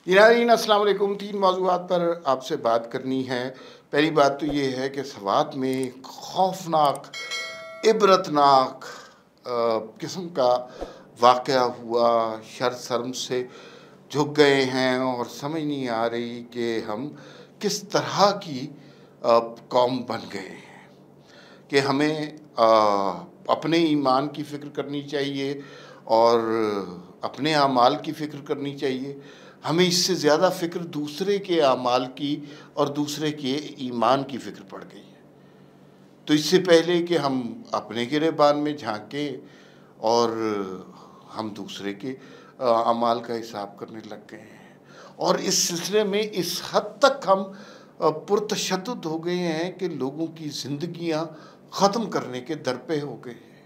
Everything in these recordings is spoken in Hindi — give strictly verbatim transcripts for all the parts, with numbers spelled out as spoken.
नाज़रीन अस्सलाम वालेकुम। तीन मौज़ूआत पर आपसे बात करनी है। पहली बात तो ये है कि स्वात में खौफनाक, इबरतनाक किस्म का वाक़या हुआ। शर शर्म से झुक गए हैं और समझ नहीं आ रही कि हम किस तरह की कौम बन गए हैं कि हमें आ, अपने ईमान की फ़िक्र करनी चाहिए और अपने आमाल की फ़िक्र करनी चाहिए। हमें इससे ज़्यादा फ़िक्र दूसरे के आमाल की और दूसरे के ईमान की फ़िक्र पड़ गई है। तो इससे पहले कि हम अपने गिरेबान में झांकें और हम दूसरे के आमाल का हिसाब करने लग गए हैं, और इस सिलसिले में इस हद तक हम पुरतशद्दुद हो गए हैं कि लोगों की ज़िंदगियां ख़त्म करने के दर पे हो गए हैं।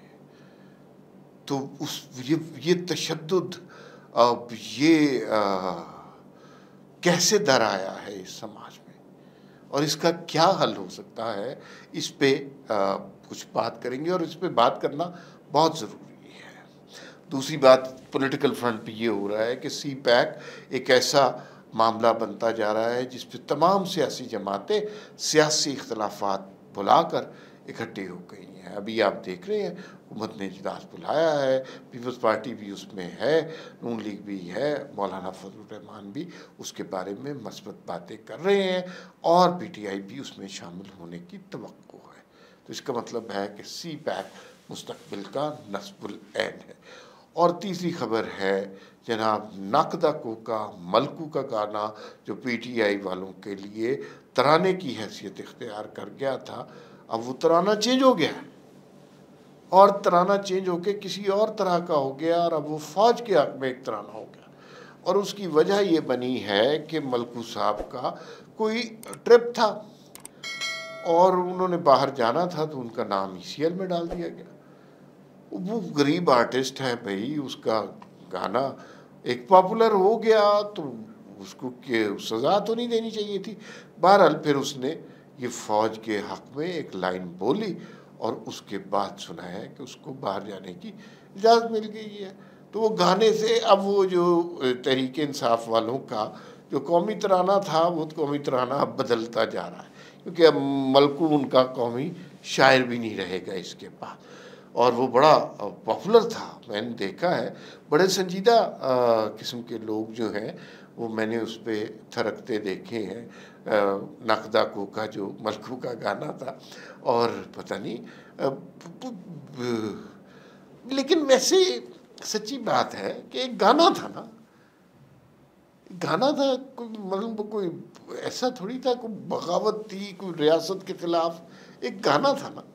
तो उस ये ये तशद्दुद अब ये आ, कैसे दर आया है इस समाज में और इसका क्या हल हो सकता है, इस पे आ, कुछ बात करेंगे और इस पे बात करना बहुत ज़रूरी है। दूसरी बात, पॉलिटिकल फ्रंट पे ये हो रहा है कि सी पैक एक ऐसा मामला बनता जा रहा है जिस पे तमाम सियासी जमातें सियासी इख्तलाफात भुलाकर इकट्ठी हो गई हैं। अभी आप देख रहे हैं हुकूमत ने इजलास बुलाया है, पीपल्स पार्टी भी उसमें है, नून लीग भी है, मौलाना फजलुर रहमान भी उसके बारे में मस्बत बातें कर रहे हैं और पी टी आई भी उसमें शामिल होने की तवक्को है। तो इसका मतलब है कि सी पैक मुस्तकबिल का नस्बुल ऐन है। और तीसरी खबर है जनाब नकदा कोका मलकू का गाना जो पी टी आई वालों के लिए तराने की हैसियत इख्तियार कर गया था, अब वो तराना चेंज हो गया है और तराना चेंज होके किसी और तरह का हो गया और अब वो फ़ौज के हक़ में एक तराना हो गया। और उसकी वजह ये बनी है कि मलकू साहब का कोई ट्रिप था और उन्होंने बाहर जाना था तो उनका नाम ई सी एल में डाल दिया गया। वो गरीब आर्टिस्ट है भाई, उसका गाना एक पॉपुलर हो गया तो उसको के सज़ा तो नहीं देनी चाहिए थी। बहरहाल फिर उसने ये फ़ौज के हक़ में एक लाइन बोली और उसके बाद सुना है कि उसको बाहर जाने की इजाज़त मिल गई है। तो वो गाने से अब वो जो तहरीक इंसाफ वालों का जो कौमी तराना था वो कौमी तराना अब बदलता जा रहा है, क्योंकि अब मलकू उनका कौमी शायर भी नहीं रहेगा इसके बाद। और वो बड़ा पॉपुलर था, मैंने देखा है, बड़े संजीदा किस्म के लोग जो हैं वो मैंने उस पर थरकते देखे हैं। नकदा को का जो मलकू का गाना था और पता नहीं आ, ब, ब, लेकिन वैसे सच्ची बात है कि एक गाना था ना, गाना था, कोई मतलब कोई ऐसा थोड़ी था कोई बगावत थी, कोई रियासत के खिलाफ, एक गाना था ना।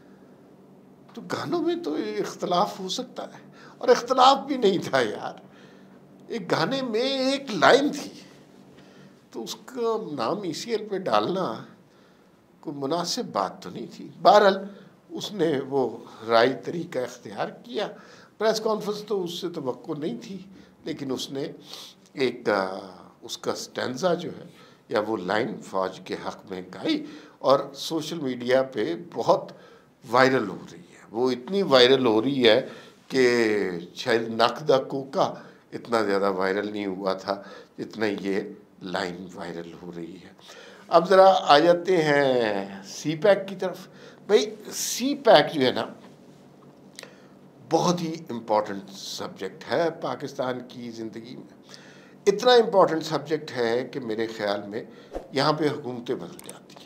तो गानों में तो इख्तलाफ हो सकता है और इख्तलाफ भी नहीं था यार, एक गाने में एक लाइन थी तो उसका नाम ई सी एल पे डालना कोई मुनासिब बात तो नहीं थी। बहरहाल उसने वो राय तरीका इख्तियार किया। प्रेस कॉन्फ्रेंस तो उससे तवक्को नहीं थी, लेकिन उसने एक आ, उसका स्टैंजा जो है या वो लाइन फ़ौज के हक़ में गाई और सोशल मीडिया पे बहुत वायरल हो रही है। वो इतनी वायरल हो रही है कि शायद नकदा कोका इतना ज़्यादा वायरल नहीं हुआ था जितना ये लाइन वायरल हो रही है। अब ज़रा आ जाते हैं सी पैक की तरफ। भाई सी पैक जो है ना बहुत ही इम्पोर्टेंट सब्जेक्ट है पाकिस्तान की ज़िंदगी में। इतना इम्पोर्टेंट सब्जेक्ट है कि मेरे ख़्याल में यहाँ पे हुकूमतें बदल जाती हैं।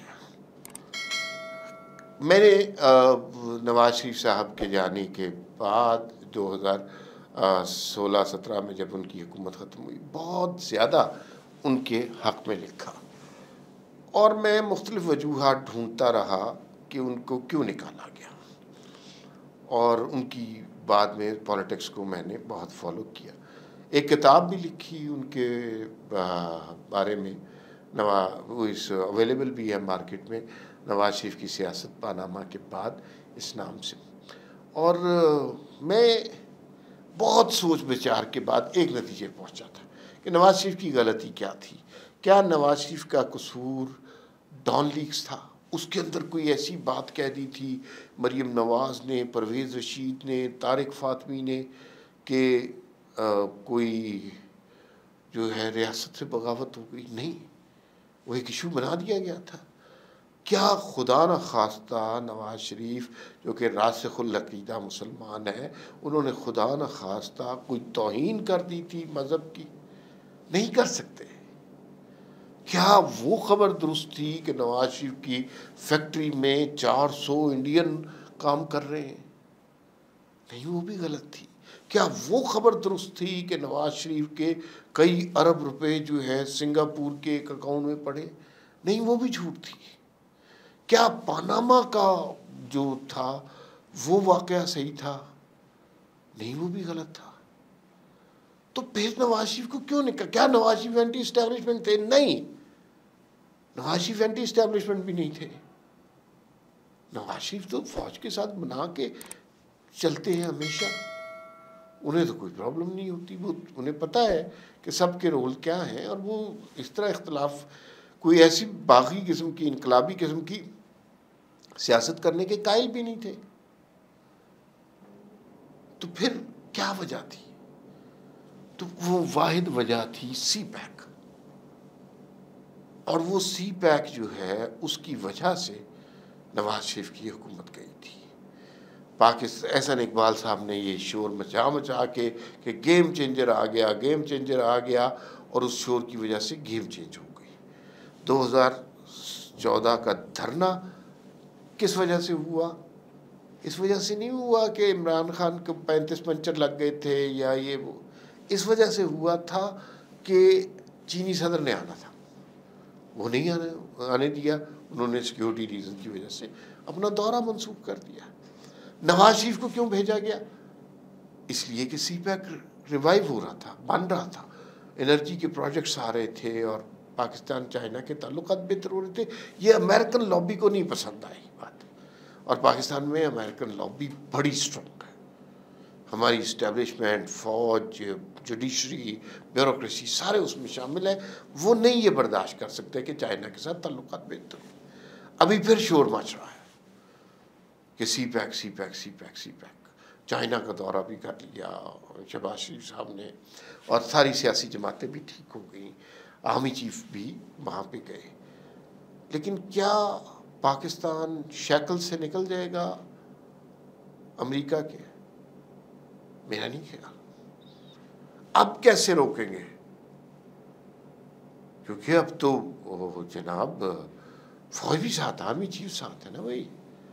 मैंने नवाज शरीफ साहब के जाने के बाद दो हज़ार सोलह सत्रह में जब उनकी हुकूमत ख़त्म हुई, बहुत ज़्यादा उनके हक़ में लिखा और मैं मुख्तलिफ़ वजूहात ढूंढता रहा कि उनको क्यों निकाला गया, और उनकी बाद में पॉलिटिक्स को मैंने बहुत फॉलो किया। एक किताब भी लिखी उनके बारे में, नवा वो इस अवेलेबल भी है मार्केट में, नवाज शरीफ की सियासत पानामा के बाद, इस नाम से। और मैं बहुत सोच विचार के बाद एक नतीजे पहुंचा था कि नवाज शरीफ की गलती क्या थी। क्या नवाज शरीफ का कसूर डॉन लीक्स था? उसके अंदर कोई ऐसी बात कह दी थी मरीम नवाज़ ने, परवेज़ रशीद ने, तारिक फ़ातमी ने कि कोई जो है रियासत से बगावत हो गई, नहीं, वो एक इशू बना दिया गया था। क्या खुदा न खास्ता नवाज शरीफ जो कि रासिखुल अक़ीदा मुसलमान है, उन्होंने खुदा न खास्ता कोई तौहीन कर दी थी मज़हब की? नहीं कर सकते। क्या वो खबर दुरुस्त थी कि नवाज शरीफ की फैक्ट्री में चार सौ इंडियन काम कर रहे हैं? नहीं, वो भी गलत थी। क्या वो खबर दुरुस्त थी कि नवाज शरीफ के कई अरब रुपए जो है सिंगापुर के एक अकाउंट में पड़े? नहीं, वो भी झूठ थी। क्या पानामा का जो था वो वाकया सही था? नहीं, वो भी गलत था। तो फिर नवाज शरीफ को क्यों निकल? क्या नवाज शरीफ एंटी इस्टेब्लिशमेंट थे? नहीं, नवाज शरीफ एंटी इस्टेब्लिशमेंट भी नहीं थे। नवाज शरीफ तो फौज के साथ बना के चलते हैं हमेशा, उन्हें तो कोई प्रॉब्लम नहीं होती। वो उन्हें पता है कि सबके रोल क्या हैं, और वो इस तरह इख्तलाफ कोई ऐसी बागी किस्म की, इनकलाबी किस्म की सियासत करने के कायल भी नहीं थे। तो फिर क्या वजह थी? तो वो वाहिद वजह थी सी पैक, और वो सी पैक जो है उसकी वजह से नवाज शरीफ की हुकूमत गई थी। पाकिस्तान एहसन इकबाल साहब ने ये शोर मचा मचा के कि गेम चेंजर आ गया, गेम चेंजर आ गया, और उस शोर की वजह से गेम चेंज हो गई। दो हज़ार चौदह का धरना किस वजह से हुआ? इस वजह से नहीं हुआ कि इमरान खान को पैंतीस पंचर लग गए थे या ये वो, इस वजह से हुआ था कि चीनी सदर ने आना था, वो नहीं आने आने दिया। उन्होंने सिक्योरिटी रीज़न की वजह से अपना दौरा मंसूख कर दिया। नवाज शरीफ को क्यों भेजा गया? इसलिए कि सी पैक रिवाइव हो रहा था, बन रहा था, एनर्जी के प्रोजेक्ट्स आ रहे थे, और पाकिस्तान चाइना के ताल्लुकात बेहतर हो रहे थे। ये अमेरिकन लॉबी को नहीं पसंद आई बात, और पाकिस्तान में अमेरिकन लॉबी बड़ी स्ट्रॉन्ग है। हमारी इस्टेब्लिशमेंट, फौज, जुडिशरी, ब्यूरोक्रेसी सारे उसमें शामिल है। वो नहीं ये बर्दाश्त कर सकते कि चाइना के साथ ताल्लुकात बेहतर हो। अभी फिर शोर मच रहा है कि CPEC CPEC CPEC CPEC. China का दौरा भी कर लिया शहबाज शरीफ साहब ने, और सारी सियासी जमातें भी ठीक हो गई, आर्मी चीफ भी वहाँ पे गए। लेकिन क्या पाकिस्तान शैकल से निकल जाएगा अमेरिका के? मेरा नहीं ख्याल। अब कैसे रोकेंगे? क्योंकि अब तो जनाब फौज भी साथ, आर्मी चीफ साथ है ना भाई,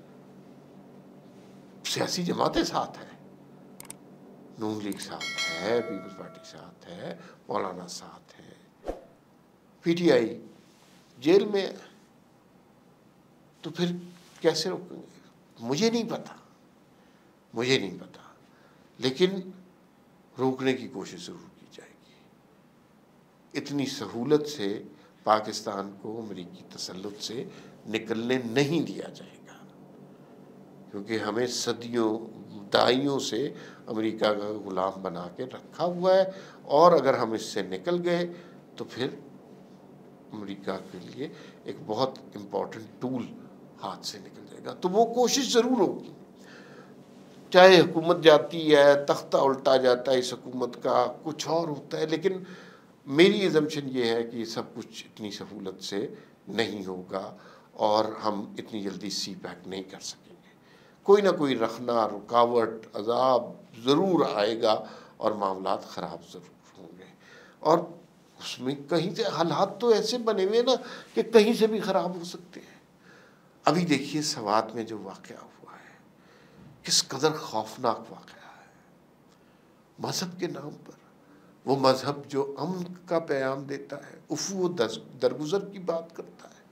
सियासी जमातें साथ है, नून लीग साथ है, पीपल्स पार्टी साथ है, मौलाना साथ है, पीटीआई जेल में है। तो फिर कैसे रोकेंगे? मुझे नहीं पता, मुझे नहीं पता, लेकिन रोकने की कोशिश ज़रूर की जाएगी। इतनी सहूलत से पाकिस्तान को अमेरिकी तसल्लुत से निकलने नहीं दिया जाएगा, क्योंकि हमें सदियों दाइयों से अमेरिका का गुलाम बना के रखा हुआ है, और अगर हम इससे निकल गए तो फिर अमेरिका के लिए एक बहुत इम्पोर्टेंट टूल हाथ से निकल जाएगा। तो वो कोशिश ज़रूर होगी, चाहे हुकूमत जाती है, तख्ता उल्टा जाता है इस हुकूमत का, कुछ और होता है, लेकिन मेरी एजम्पशन ये है कि सब कुछ इतनी सहूलत से नहीं होगा, और हम इतनी जल्दी सी पैक नहीं कर सकेंगे। कोई ना कोई रखना, रुकावट, अजाब ज़रूर आएगा, और मामलात ख़राब ज़रूर होंगे, और उसमें कहीं से हालात तो ऐसे बने हुए ना कि कहीं से भी ख़राब हो सकते हैं। अभी देखिए स्वात में जो वाक़या हुआ है, किस कदर खौफनाक वाक़या है। मज़हब के नाम पर, वो मज़हब जो अमन का पैगाम देता है, उफ़ू दरगुज़र की बात करता है,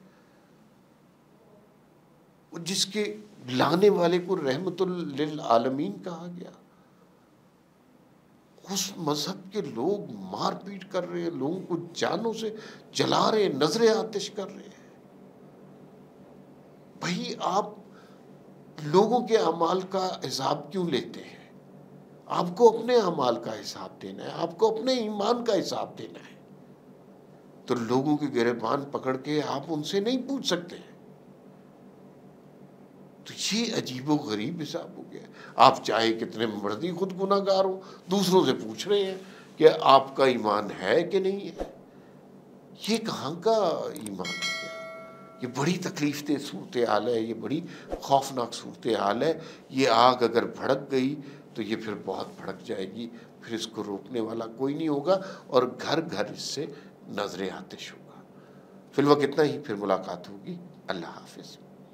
जिसके लाने वाले को रहमतुल लिल आलमीन कहा गया, उस मज़हब के लोग मार पीट कर रहे हैं, लोगों को जानों से जला रहे हैं, नजरें आतिश कर रहे हैं। भाई, आप लोगों के अमाल का हिसाब क्यों लेते हैं? आपको अपने अमाल का हिसाब देना है, आपको अपने ईमान का हिसाब देना है। तो लोगों के गिरबान पकड़ के आप उनसे नहीं पूछ सकते। तो ये अजीबो गरीब हिसाब हो गया। आप चाहे कितने मर्जी खुद गुनाहगार हो, दूसरों से पूछ रहे हैं कि आपका ईमान है कि नहीं है। ये कहाँ का ईमान है? ये बड़ी तकलीफ दे सूरत हाल है, ये बड़ी खौफनाक सूरत हाल है। ये आग अगर भड़क गई तो ये फिर बहुत भड़क जाएगी, फिर इसको रोकने वाला कोई नहीं होगा और घर घर इससे नजरे आतिश होगा। फिलवक्त इतना ही, फिर मुलाकात होगी। अल्लाह हाफिज़।